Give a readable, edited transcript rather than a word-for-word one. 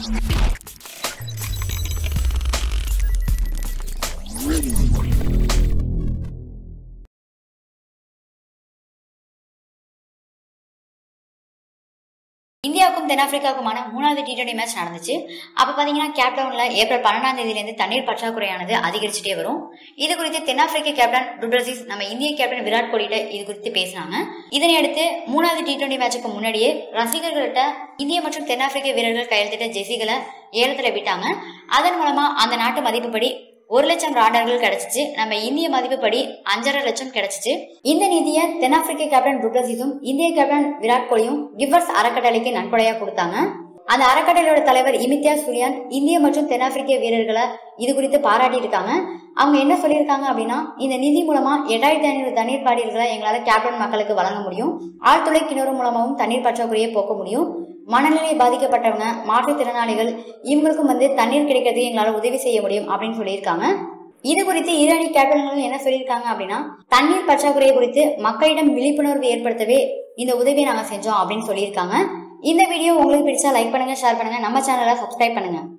இந்தியாவுக்கும் தென்னாப்பிரிக்காவுக்குமான 3வது T20 match நடந்துச்சு. அப்ப பாத்தீங்கன்னா கேப்டவுன்ல ஏப்ரல் 12ஆம் தேதியிலிருந்து தண்ணீர் பற்றாக்குறையானது அதிகரிச்சுட்டே வரும். இது குறித்து தென்னாப்பிரிக்க கேப்டன் டு பிளசிஸ் நம்ம இந்திய கேப்டன் விராட் கோலிட்ட இது குறித்து பேசினாங்க. இதனை அடுத்து 3வது T20 மேட்சுக்கு முன்னாடியே ரசிகர்கள்ட்ட இந்திய மற்றும் தென்னாப்பிரிக்க வீரர்கள் கையெழுத்திட்ட ஜெர்சிகளை ஏலத்துல விட்டாங்க. அதன் மூலமா அந்த நாட்டு மதிப்புப்படி 1 லட்சம் ராடர்கள் கிடைச்சிச்சு. நம்ம இந்திய மதிப்புப்படி 5.5 லட்சம் கிடைச்சிச்சு. இந்த நிதியை தென்னாப்பிரிக்க கேப்டன் டு பிளசிஸும் இந்திய கேப்டன் விராட் கோலியும் கிவர்ஸ் அறக்கட்டளைக்கு நன்கொடையா கொடுத்தாங்க. அந்த அறக்கட்டளையோட தலைவர் இமித்தியாஸ் சுலியான் இந்திய மற்றும் தென்னாப்பிரிக்க வீரர்களை இது குறித்து பாராட்டி இருக்காங்க. அவங்க என்ன சொல்லியிருக்காங்க அப்படின்னா, இந்த நிதி மூலமா 8500 தண்ணீர் பாட்டில்களை எங்களால கேப்டன் மக்களுக்கு வழங்க முடியும். ஆழ்துளை கிணறு மூலமாகவும் தண்ணீர் பற்றாக்குறையை போக்க முடியும். மனநிலை பாதிக்கப்பட்டவங்க, மாற்றுத்திறனாளிகள் இவங்களுக்கும் தண்ணீர் கிடைக்கிறதுக்கு எங்களால உதவி செய்ய முடியும் அப்படின்னு சொல்லியிருக்காங்க. இது குறித்து இரு அணி கேப்டன்களும் என்ன சொல்லியிருக்காங்க அப்படின்னா, தண்ணீர் பற்றாக்குறையை குறித்து மக்களிடம் விழிப்புணர்வு ஏற்படுத்தவே இந்த உதவியை நாங்க செஞ்சோம் அப்படின்னு சொல்லியிருக்காங்க. இந்த வீடியோ உங்களுக்கு பிடிச்சா லைக் பண்ணுங்க, ஷேர் பண்ணுங்க, நம்ம சேனலை சப்ஸ்கிரைப் பண்ணுங்க.